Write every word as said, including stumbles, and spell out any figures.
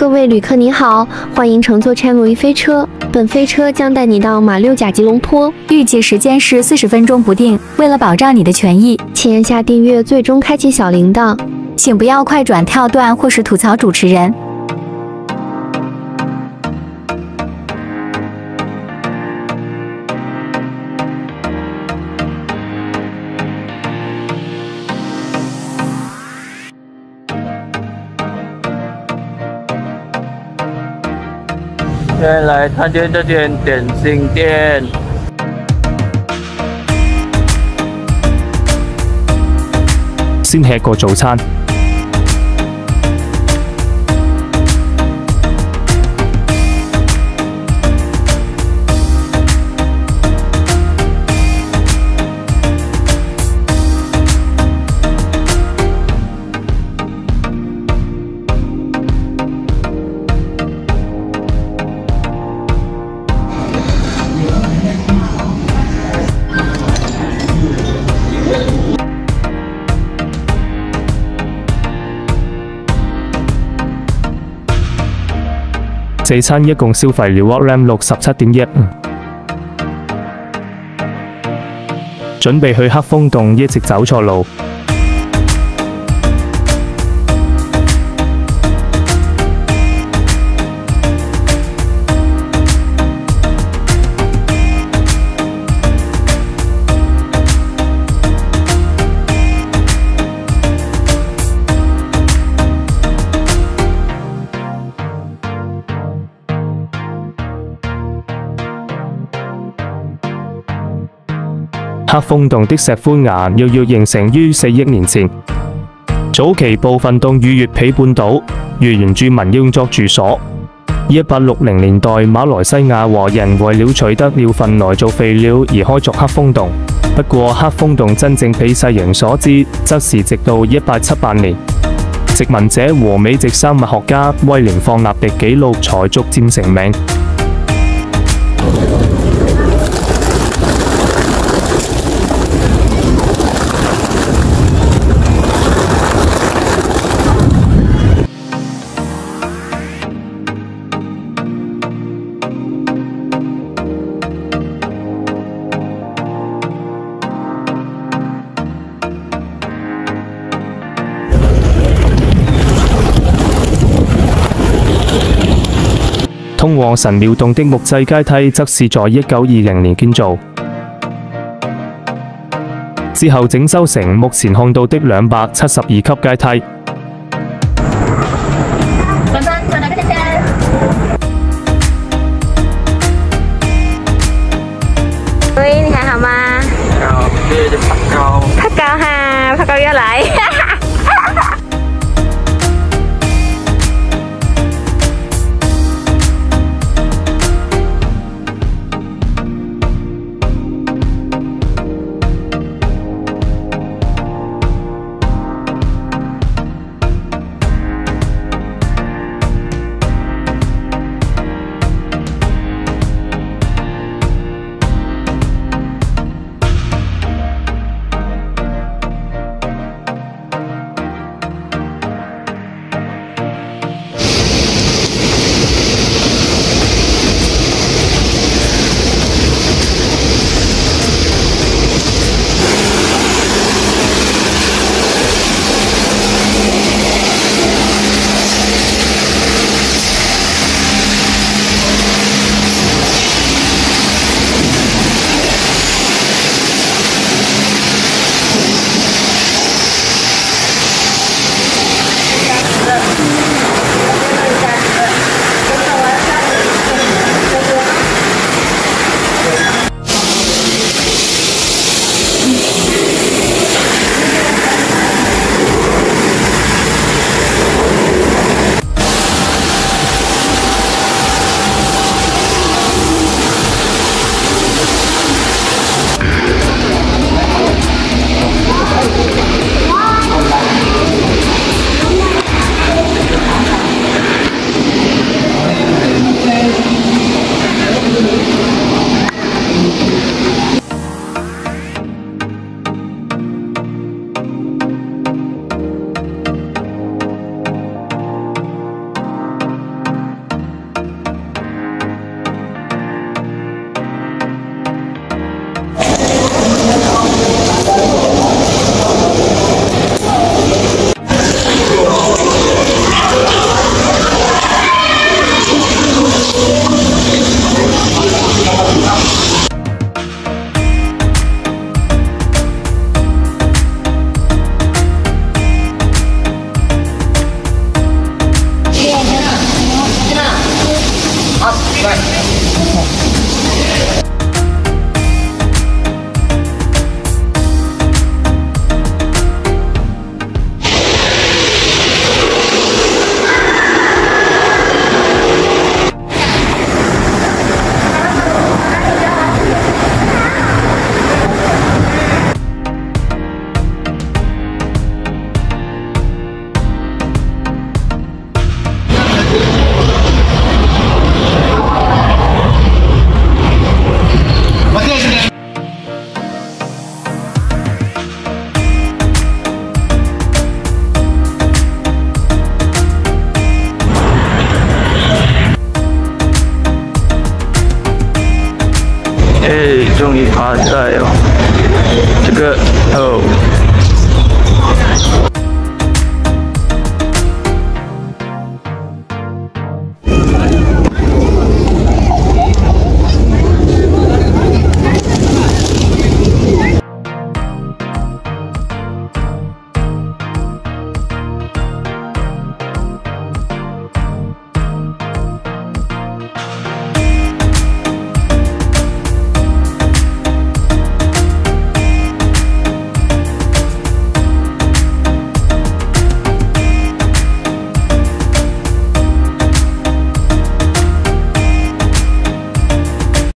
各位旅客你好，欢迎乘坐 Channel 飞车，本飞车将带你到马六甲吉隆坡， 预计时间是四十分钟不定。为了保障你的权益， 请按下订阅，最终开启小铃铛， 请不要快转跳段或是吐槽主持人。 先来探店这间点心店。 先吃個早餐。四餐一共消費了 R M 六十七點一，準備去黑風洞，一直走錯路。黑風洞的石灰岩要要形成於四億年前，早期部分洞與月皮半島原原住民用作住所。一八六零年代，馬來西亞華人為了取得鳥糞來做肥料而開鑿黑風洞。不過，黑風洞真正被世人所知，則是直到一八七八年，殖民者和美籍生物學家威廉放納迪記錄才逐漸成名。 通往神廟洞的木製階梯則是在一九二零年建造，之後整修成目前看到的兩百七十二級階梯。 喂，你還好嗎？ 好，謝謝拍膠。 拍膠哈，拍膠要來。 哎，终于爬在哦，这个哦。